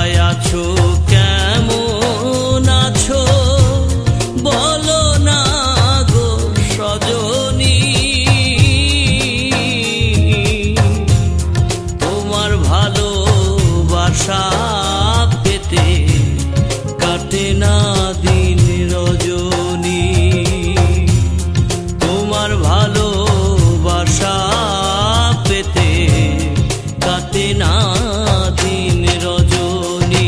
কোথায় আছো, কেমন আছো বলো না গো সজনী। তোমার ভালোবাসা পেতে কাটে না দিন রজনী। তোমার ভালোবাসা পেতে কাটে না দিন রজনী।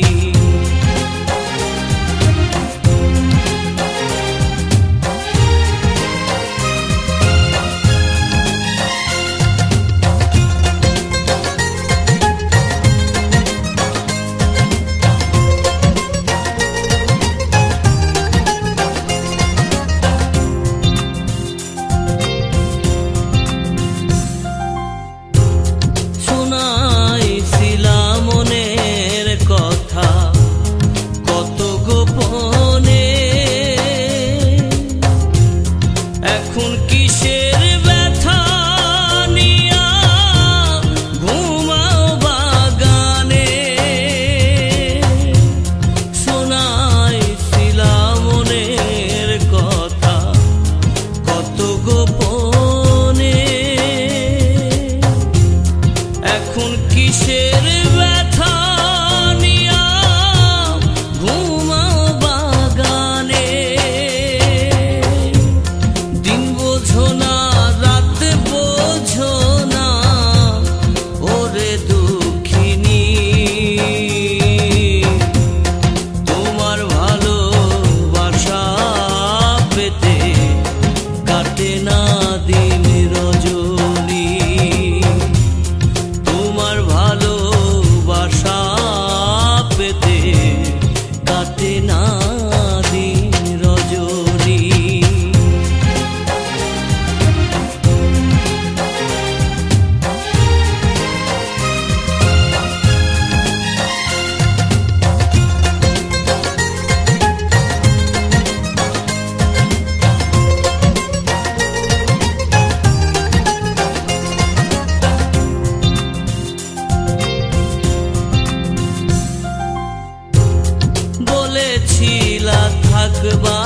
এখন কিসের ব্যথা নিয়া ঘুমাও বাগানে। শোনাইছিলাম মনের কথা কত গোপনে। এখন কিসের ব্যথা নিয়া ঘুমাও বাগানে। দিন বোঝো না রাত বোঝো না ওরে দুঃখিনী। তোমার ভালোবাসা পেতে কাটে না দিন রজনী। তোমার ভালোবাসা পেতে কাটে না দিন রজনী। বলেছিলা থাকবা